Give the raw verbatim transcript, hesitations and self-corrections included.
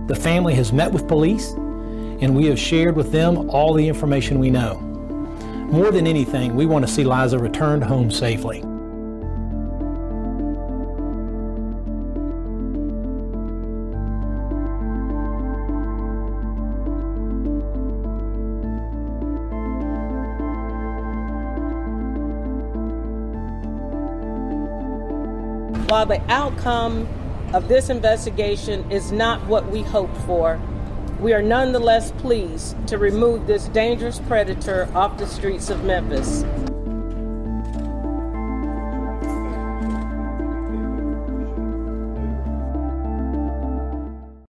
The family has met with police, and we have shared with them all the information we know. More than anything, we want to see Liza returned home safely. While the outcome of this investigation is not what we hoped for, we are nonetheless pleased to remove this dangerous predator off the streets of Memphis.